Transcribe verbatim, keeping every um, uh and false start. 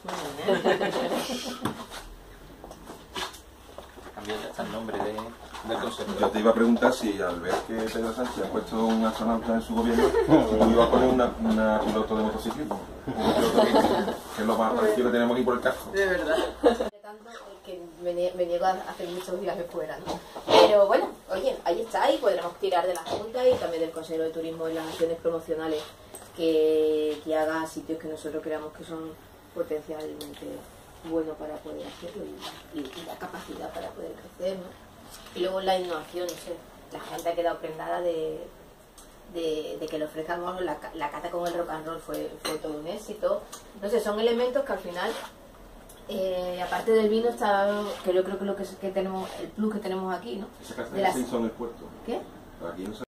Muy bien, ¿eh? Cambió hasta el nombre de, del consejo. Yo te iba a preguntar si al ver que Pedro Sánchez ha puesto un astronauta en su gobierno, tú iba a poner una, una piloto de motociclismo. Un piloto que, que es lo más parecido que tenemos aquí por el casco. De verdad. Tanto que me, nie- me niego a hacer muchos viajes fuera, ¿no? Pero bueno, oye, ahí está, y podremos tirar de la Junta y también del Consejo de Turismo en las acciones promocionales que, que haga sitios que nosotros creamos que son potencialmente buenos para poder hacerlo y, y, y la capacidad para poder crecer, ¿no? Y luego la innovación, no sé, la gente ha quedado prendada de, de, de que le ofrezcamos la, la cata con el rock and roll fue, fue todo un éxito. No sé, son elementos que al final, eh, aparte del vino, está, que yo creo que lo que, que tenemos, el plus que tenemos aquí, ¿no? Esa casa De de las- se hizo en el puerto. ¿Qué? Aquí no se